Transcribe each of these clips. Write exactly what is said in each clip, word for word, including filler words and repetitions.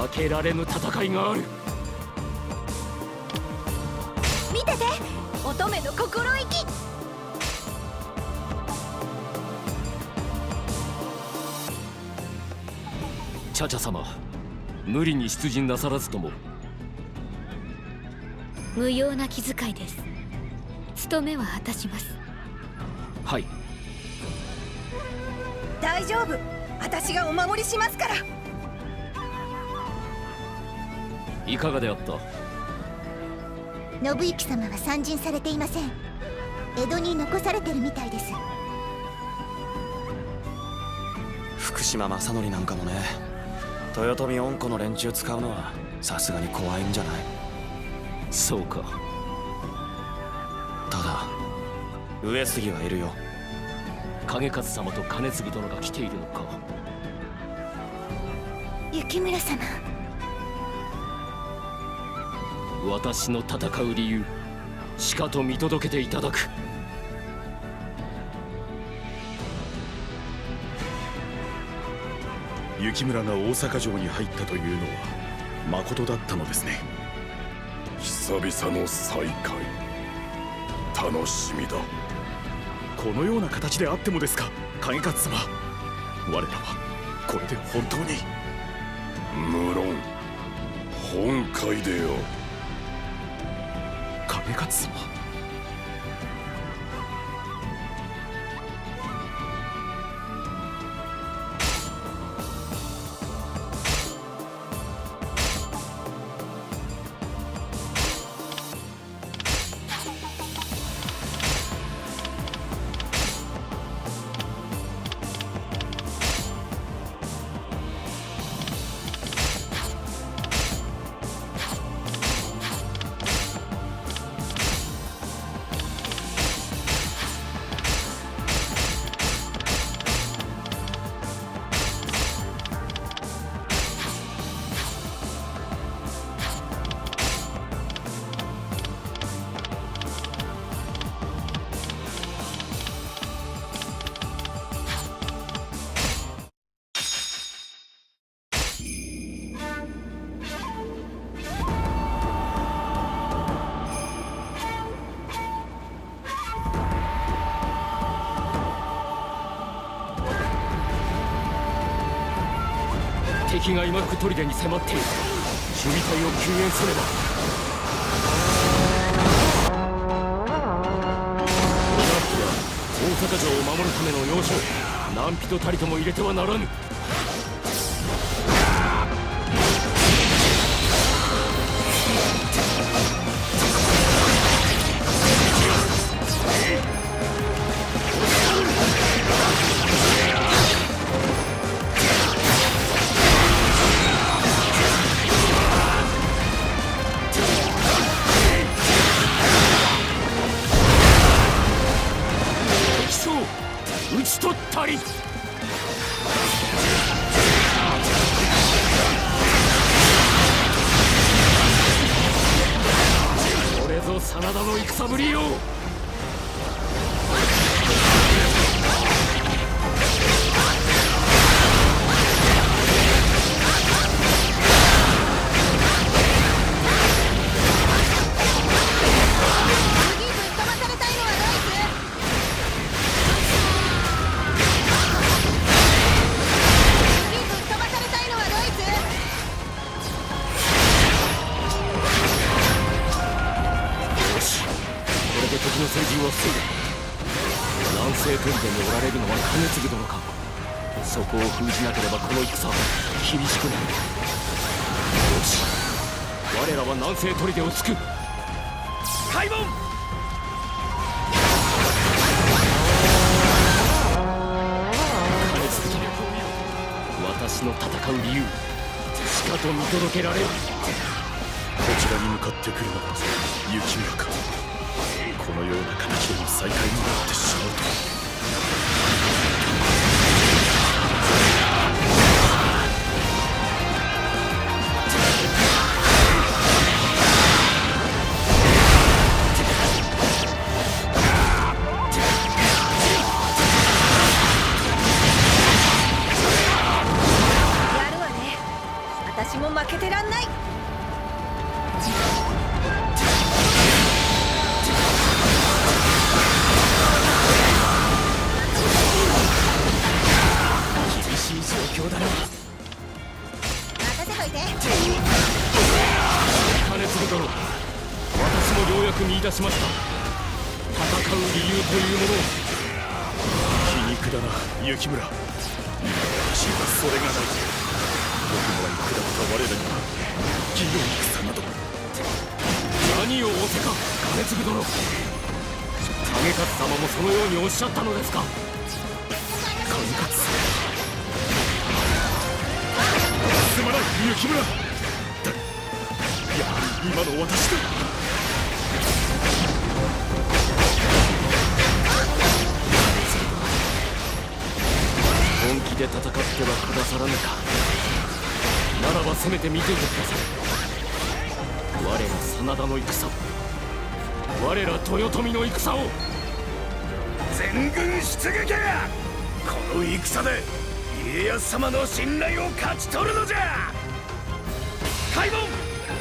避けられぬ戦いがある。 見てて、乙女の心意気。 チャチャ様、無理に出陣なさらずとも。 無用な気遣いです。務めは果たします。 はい。 大丈夫、私がお守りしますから。 いかがであった？ 信行様は参陣されていません。江戸に残されてるみたいです。 福島正則なんかもね、豊臣恩子の連中使うのはさすがに怖いんじゃない？ そうか。 ただ上杉はいるよ。 景和様と兼次殿が来ているのか。 雪村様、 私の戦う理由、しかと見届けていただく。 雪村が大阪城に入ったというのは誠だったのですね。 久々の再会、楽しみだ。 このような形であってもですか、景勝様。我らはこれで本当に。 無論本会でよ。 景勝様、 敵が今福砦に迫っている。守備隊を救援すれば。大阪城を守るための要所、何人たりとも入れてはならぬ。討ち取ったり。これぞ真田の戦ぶりよ。敵の戦陣は防いだ。南西砦におられるのは兼次殿か。そこを封じなければこの戦は厳しくなる。よし、我らは南西砦を突く。開門。兼次殿、私の戦う理由、しかと見届けられる。 こちらに向かってくるのは雪村か。このような形での再会になってしまうと。 やるわね。私私も負けてらんない。 厳しい状況だな。 任せといて。 金継殿、私もようやく見出しました。戦う理由というものを。 皮肉だな、雪村。私はそれがない。僕らに下った我らには義の戦など。 何を仰せか、金継殿。景勝様もそのようにおっしゃったのですか。 景勝、すまない雪村。だやはり今の私だ。 本気で戦ってはくださらぬか。ならばせめて見ていてください。我ら真田の戦、我ら豊臣の戦を。 全軍出撃や。この戦で家康様の信頼を勝ち取るのじゃ。開門。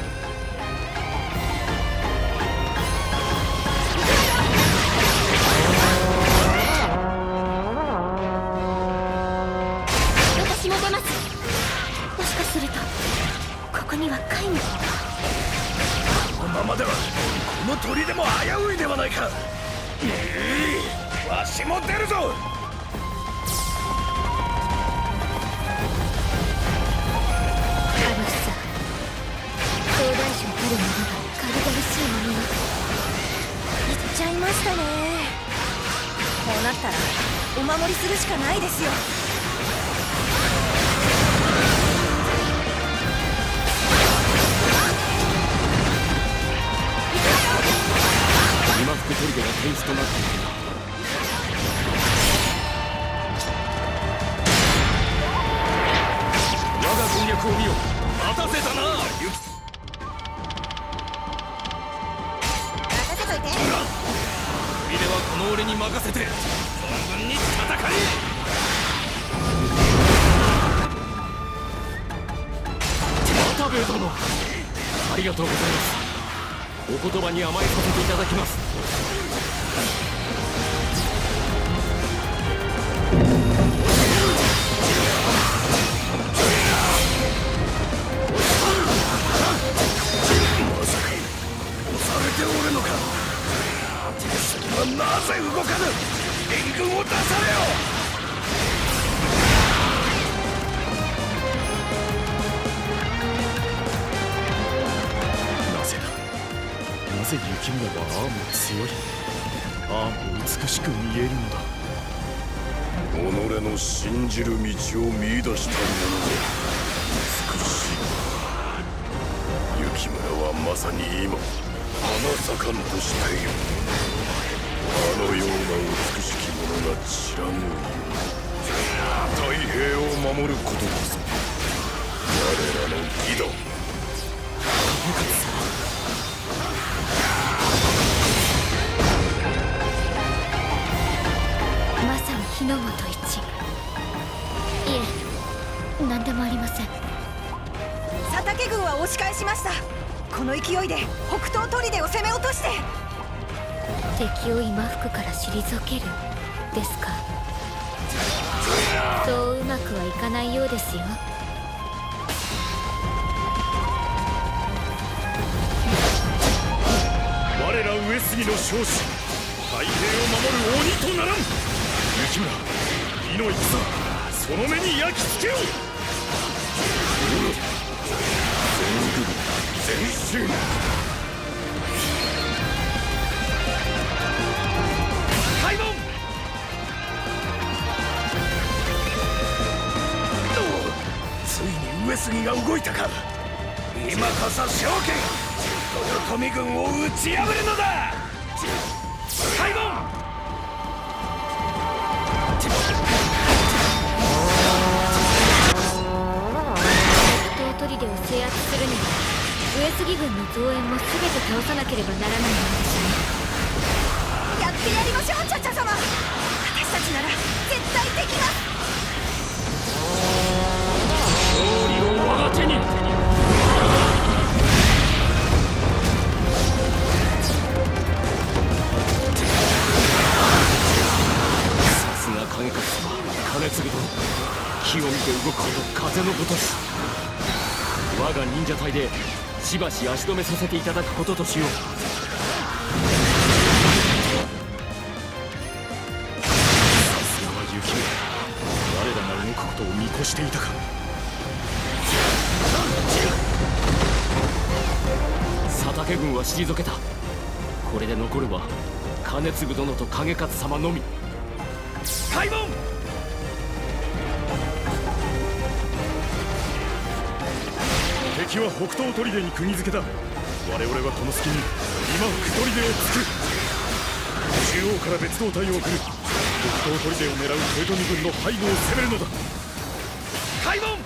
私も出ます。もしかするとここには海軍。 このままではこの砦も危ういではないか。ええ、わしも出るぞ。 あのさ、東大将たる者が軽々しいものよ。 言っちゃいましたね。こうなったらお守りするしかないですよ。 今福砦が天使となったのだ。我が軍略を見よ。待たせたな。ゆき任せといて。 砦はこの俺に任せて存分に戦い。又兵衛殿、ありがとうございます。お言葉に甘えさせていただきます。 まさか押されておるのか。敵はなぜ動かぬ。援軍を出されよ。 なぜだ。なぜ雪村はアーム強い。アーム美しく見えるのだ。 己の信じる道を見出した者が美しい。雪村はまさに今花盛んとしている。あのような美しき者が散らぬよう太平を守ることこそ我らの義だ。 まさに日の本一。いえ、何でもありません。 佐竹軍は押し返しました。この勢いで北東砦を攻め落として。 敵を今福から退けるですか。そううまくはいかないようですよ。 我ら上杉の将士、太平を守る鬼とならん。雪村、火の戦、その目に焼き付けよう。全軍前進。開門。 ついに上杉が動いたか。今こそ正剣。豊臣軍を打ち破るのだ。開門。 北東砦を制圧するには上杉軍の増援も全て倒さなければならないのですね。 やってやりましょう、チャチャ様。私たちなら絶対できます。 勝利を我が手に。 て動くほど風のごとし、我が忍者隊でしばし足止めさせていただくこととしよう。 さすがは雪村、我らが動くことを見越していたか。 佐竹軍は退けた。これで残るは兼続殿と景勝様のみ。開門。 敵は北東砦に釘付けだ。我々はこの隙に今福砦を突く。中央から別動隊を送る。北東砦を狙う豊臣軍の背後を攻めるのだ。 開門。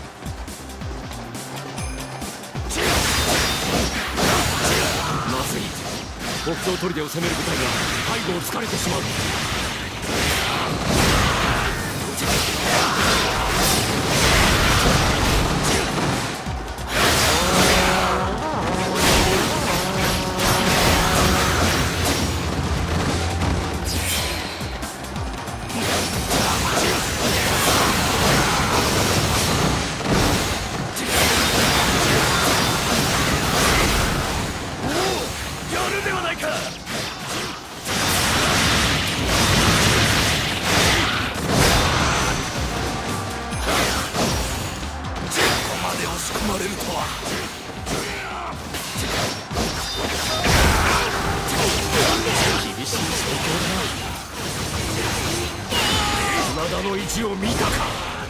まずい、北東砦を攻める部隊が背後を突かれてしまう。真田の意地を見たか。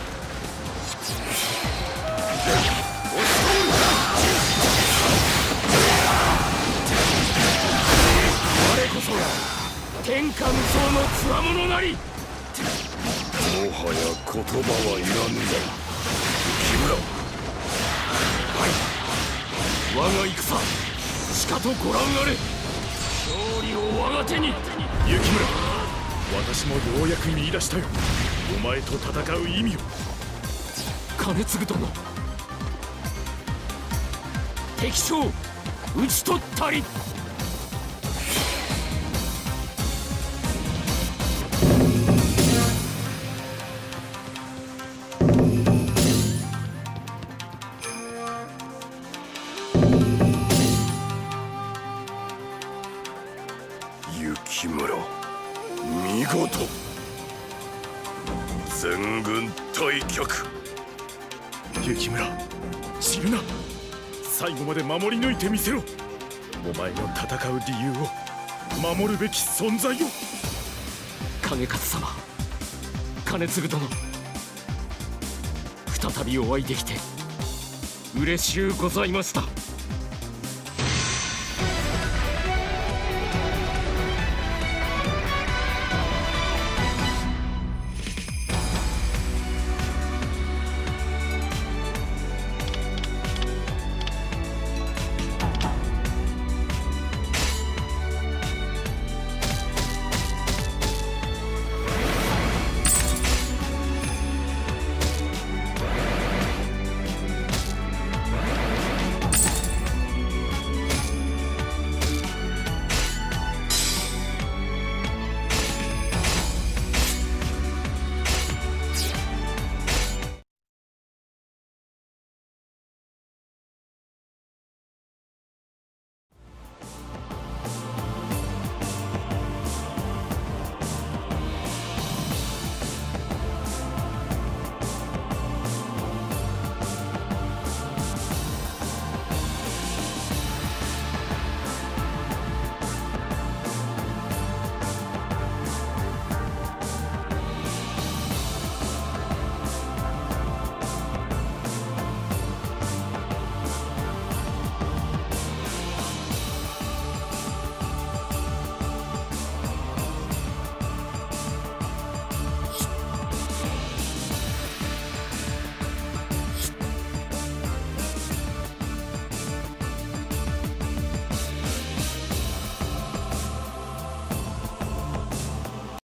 我こそが天下無双のつわものなり。 もはや言葉はいらぬな、雪村。 我が戦しかとご覧あれ。勝利を我が手に。 雪村、私もようやく見出したよ、お前と戦う意味を。 兼続殿、敵将討ち取ったり。 雪村、見事。全軍退却。 雪村、散るな。最後まで守り抜いてみせろ。お前の戦う理由を、守るべき存在を。 景勝様、兼続殿、再びお会いできて嬉しゅうございました。